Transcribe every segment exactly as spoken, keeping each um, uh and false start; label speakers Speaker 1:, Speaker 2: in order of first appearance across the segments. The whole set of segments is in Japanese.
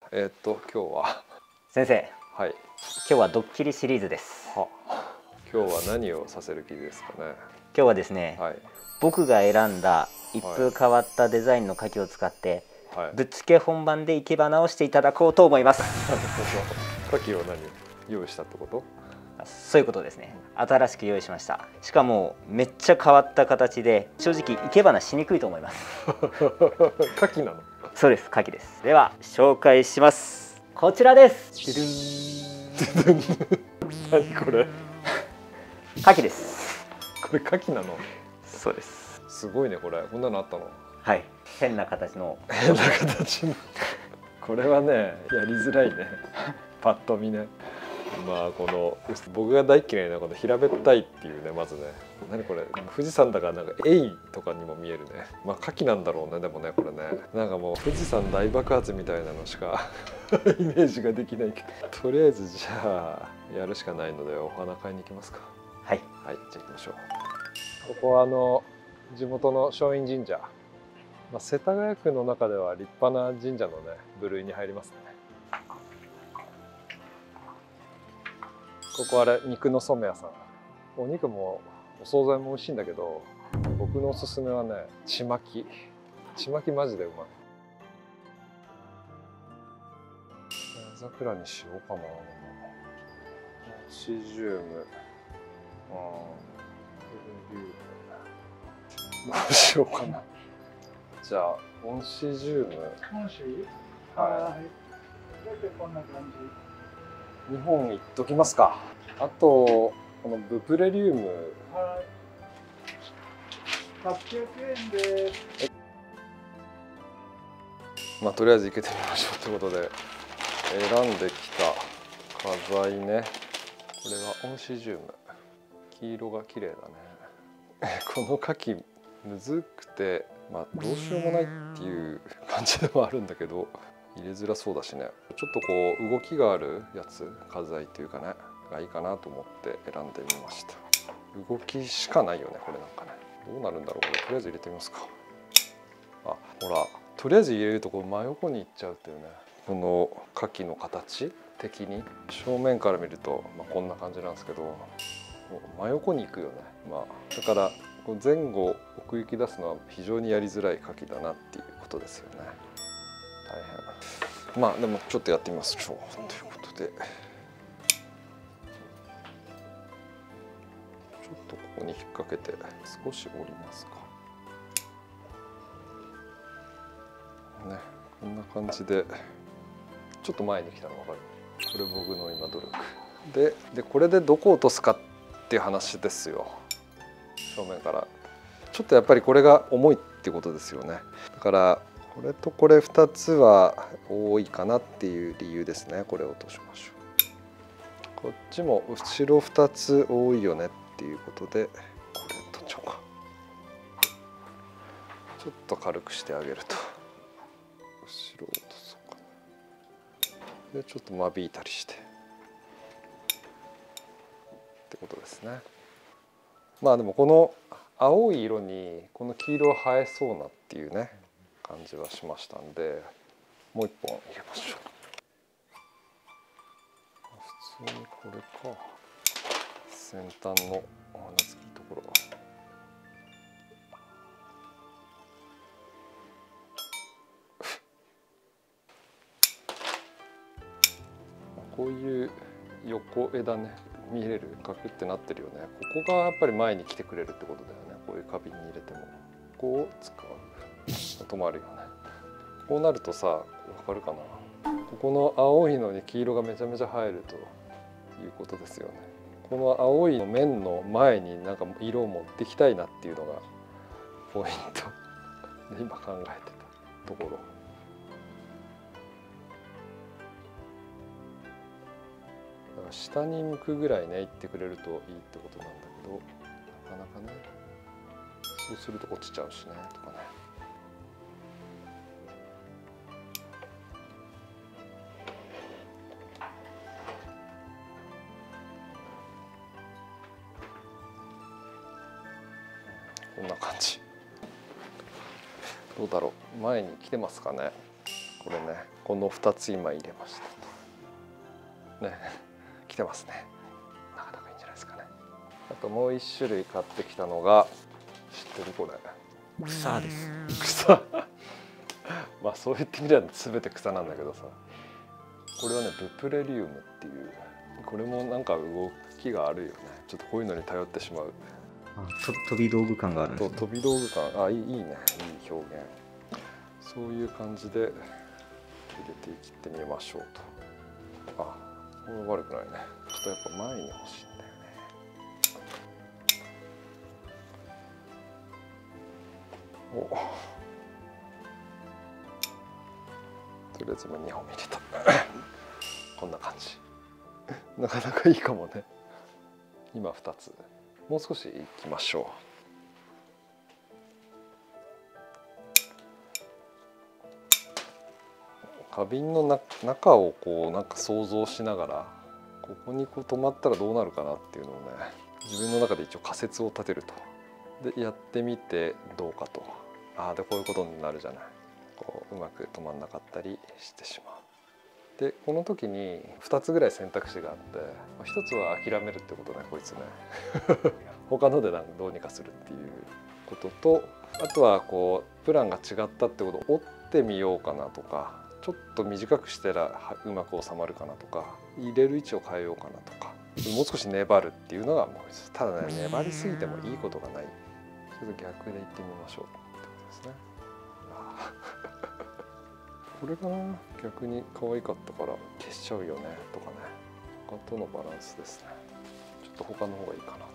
Speaker 1: えーっと今日は
Speaker 2: 先生、
Speaker 1: はい。
Speaker 2: 今日はドッキリシリーズです。
Speaker 1: は今日は何をさせる気ですかね。
Speaker 2: 今日はですね、
Speaker 1: はい。
Speaker 2: 僕が選んだ一風変わったデザインの牡蠣を使って、
Speaker 1: はい。
Speaker 2: ぶっつけ本番で生け花をしていただこうと思います。
Speaker 1: 牡蠣を何用意したってこと？
Speaker 2: そういうことですね。新しく用意しました。しかもめっちゃ変わった形で、正直生け花しにくいと思います。
Speaker 1: 牡蠣なの？
Speaker 2: そうです、牡蠣です。では紹介します。こちらです。
Speaker 1: 何これ？
Speaker 2: 牡蠣です。
Speaker 1: これ牡蠣なの？
Speaker 2: そうです。
Speaker 1: すごいね、これ。こんなのあったの？
Speaker 2: はい。変な形の。
Speaker 1: 変な形の。これはね、やりづらいね。パッと見ね。まあこの僕が大嫌いなこの平べったいっていうね、まずね、何これ、富士山だからなんかエイとかにも見えるね。まあ牡蠣なんだろうね。でもね、これね、なんかもう富士山大爆発みたいなのしかイメージができないけど、とりあえずじゃあやるしかないのでお花買いに行きますか。
Speaker 2: はい
Speaker 1: はい、じゃあ行きましょう。ここはあの地元の松陰神社、まあ、世田谷区の中では立派な神社のね部類に入りますね。ここあれ肉の染屋さん。お肉もお惣菜も美味しいんだけど、僕のおすすめはねちまき。ちまきマジでうまい。夜桜にしようかな。シジューム、うん、どうしようかな。じゃあオンシジューム。
Speaker 3: オンシ
Speaker 1: はい。
Speaker 3: 大体こんな感じ。
Speaker 1: にほんいっときますか。あとこのブプレリウム。
Speaker 3: はい。はっぴゃくえんです。
Speaker 1: まあとりあえず行けてみましょうということで選んできた花材ね。これはオンシジューム。黄色が綺麗だね。この牡蠣むずくて、まあどうしようもないっていう感じではあるんだけど、入れづらそうだしね。ちょっとこう動きがあるやつ、花材っていうかねがいいかなと思って選んでみました。動きしかないよねこれ。なんかね、どうなるんだろうこれ。とりあえず入れてみますか。あ、ほら、とりあえず入れるとこう真横に行っちゃうっていうね。この牡蠣の形的に正面から見ると、まあ、こんな感じなんですけど、真横に行くよね。まあだからこう前後奥行き出すのは非常にやりづらい牡蠣だなっていうことですよね。大変。まあでもちょっとやってみましょうということで、ちょっとここに引っ掛けて少し折りますかね。こんな感じでちょっと前に来たの分かる？これ僕の今努力で、でこれでどこを落とすかっていう話ですよ。正面からちょっとやっぱりこれが重いっていうことですよね。だからこれとこれふたつは多いかなっていう理由ですね。これを落としましょう。こっちも後ろふたつ多いよねっていうことで、これ取っちゃおうか。ちょっと軽くしてあげると後ろを落とそうかな。でちょっと間引いたりしてってことですね。まあでもこの青い色にこの黄色は映えそうなっていうね感じはしましたんで、もう一本入れましょう。普通にこれか。先端のお花付きところ。こういう横枝ね見れる、カクってなってるよね。ここがやっぱり前に来てくれるってことだよね。こういう花瓶に入れてもここを使う。止まるよね。こうなるとさ、わかるかな。ここの青いのに黄色がめちゃめちゃ入るということですよね。この青い面の前になんか色を持ってきたいなっていうのがポイントで今考えてたところ。下に向くぐらいね行ってくれるといいってことなんだけど、なかなかね、そうすると落ちちゃうしねとかね。こんな感じ。どうだろう、前に来てますかね。 これね、このふたつ今入れましたとね。来てますね。なかなかいいんじゃないですかね。あともういっしゅるい買ってきたのが、知ってるこれ？
Speaker 2: 草です。
Speaker 1: 草まあそう言ってみれば全て草なんだけどさ、これはねブプレリウムっていう、これもなんか動きがあるよね。ちょっとこういうのに頼ってしまう。
Speaker 2: あ、と飛び道具感があるんですね。
Speaker 1: と飛び道具感、あ、いい、いいね、いい表現。そういう感じで入れていってみましょうと。あ、これ悪くないね。ちょっとやっぱ前に欲しいんだよね。お、とりあえず今にほん入れたこんな感じなかなかいいかもね。今ふたつ、もう少しいきましょう。花瓶のな中をこうなんか想像しながら、ここにこう止まったらどうなるかなっていうのをね、自分の中で一応仮説を立てると。でやってみてどうかと。ああ、でこういうことになるじゃない。こううまく止まんなかったりしてしまう。でこの時にふたつぐらい選択肢があって、ひとつは諦めるってことね、こいつね他のでなんかどうにかするっていうことと、あとはこうプランが違ったってことを折ってみようかなとか、ちょっと短くしたらうまく収まるかなとか、入れる位置を変えようかなとか、もう少し粘るっていうのがもう一つ。ただね、粘りすぎてもいいことがない。ちょっと逆でいってみましょうってことですね。これがな、逆に可愛かったから消しちゃうよねとかね。他とのバランスですね。ちょっと他の方がいいかなと。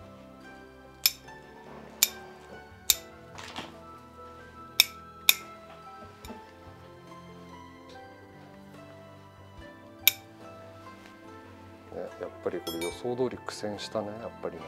Speaker 1: ね、やっぱりこれ予想通り苦戦したね、やっぱりね。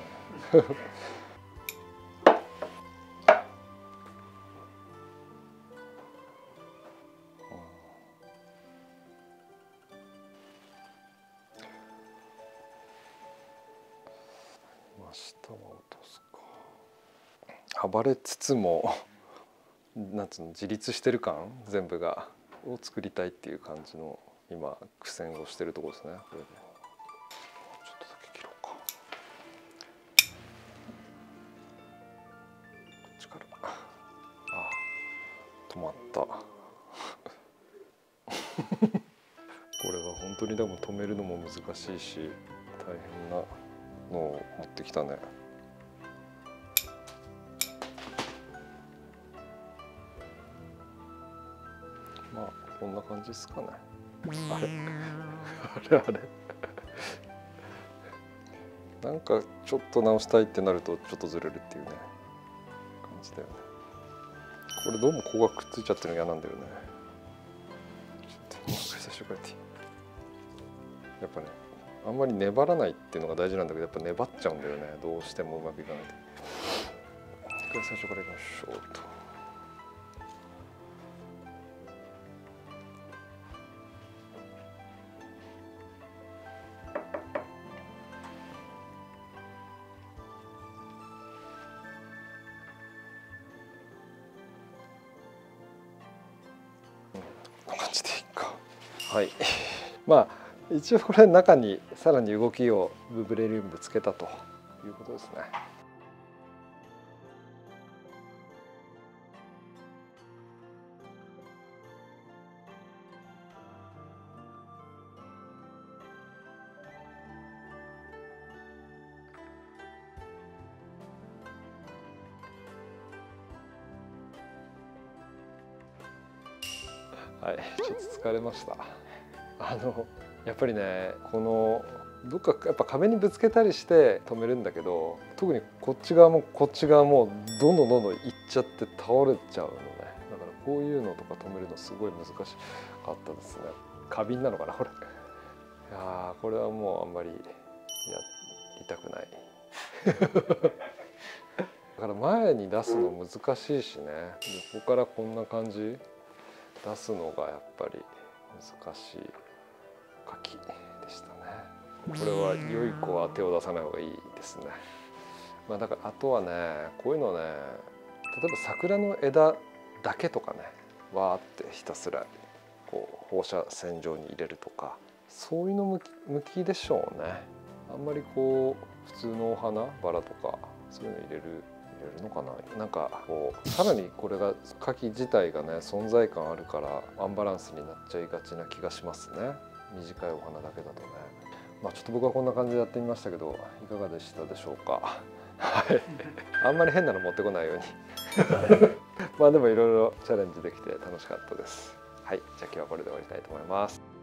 Speaker 1: 下は落とすか。暴れつつもなんつうの、自立してる感全部がを作りたいっていう感じの今苦戦をしてるところですね。これでちょっとだけ切ろうか。こっちから。ああ、止まったこれは本当にでも止めるのも難しいし大変なのを持ってきたね。まあこんな感じですかね。あれあれあれなんかちょっと直したいってなるとちょっとずれるっていうね感じだよね。これどうもここがくっついちゃってるの嫌なんだよね。ちょっともう一回最初からやっていい？やっぱね、あんまり粘らないっていうのが大事なんだけど、やっぱ粘っちゃうんだよね、どうしてもうまくいかないと。一回最初からいきましょうと。こんな感じでいいか。はい。まあ一応これ中にさらに動きをブプレリウムでつけたということですね。はい、ちょっと疲れました。あのやっぱりね、このどっかやっぱ壁にぶつけたりして止めるんだけど、特にこっち側もこっち側もどんどんどんどんいっちゃって倒れちゃうのね。だからこういうのとか止めるのすごい難しかったですね。花瓶なのかなこれ。いやー、これはもうあんまりやりたくないだから前に出すの難しいしね。横からこんな感じ出すのがやっぱり難しい書きでしたね。これは良い子は手を出さない方がいいですね。まあだからあとはね、こういうのね、例えば桜の枝だけとかね、わーってひたすらこう放射線状に入れるとか、そういうの向き向きでしょうね。あんまりこう普通のお花バラとかそういうの入れる入れるのかな。なんかこうさらにこれが柿自体がね存在感あるからアンバランスになっちゃいがちな気がしますね。短いお花だけだとね。まあちょっと僕はこんな感じでやってみましたけどいかがでしたでしょうか。はい、あんまり変なの持ってこないようにまあでもいろいろチャレンジできて楽しかったです。はい、じゃあ今日はこれで終わりたいと思います。